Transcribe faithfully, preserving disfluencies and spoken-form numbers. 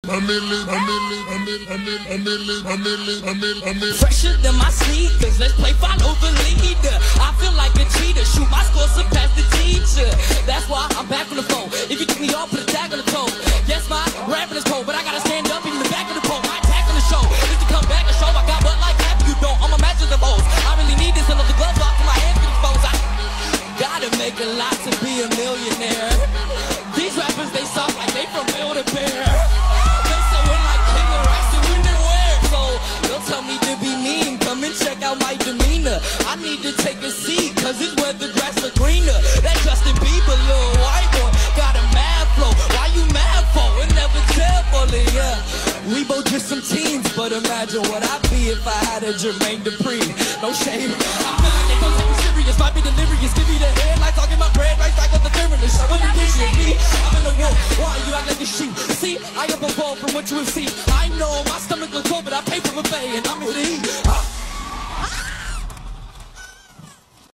Fresher than my sneakers, let's play follow the leader. I feel like a cheater, shoot my score surpass the teacher. That's why I'm back on the phone. If you took me off, put a tag on the toe. Yes, my rapping is cold, but I gotta stand up in the back of the pole. My attack on the show is to come back and show I got what like half you don't. I'm a match of the most. I really need this, another glove off to my hands for the phones. I gotta make a lot to be a millionaire. These rappers, they soft like they from Build-A-Bear. They so in like King of Rice and when they wear. So don't tell me to be mean, come and check out my demeanor. I need to take a seat, cause it's where the grass is greener. That Justin Bieber, little white boy, got a mad flow. Why you mad for? It never tell fully, yeah. We both just some teens, but imagine what I'd be if I had a Jermaine Dupri. No shame. I'm feeling they gon' take me serious, might be delirious. Give me the headlights, talking about bread, right back up the thermos. What you did me? I'm in the war. Why you act like a sheep? See, I am evolved from what you have seen. I know my stomach looks cold, but I pay for buffet and I'm in the heat.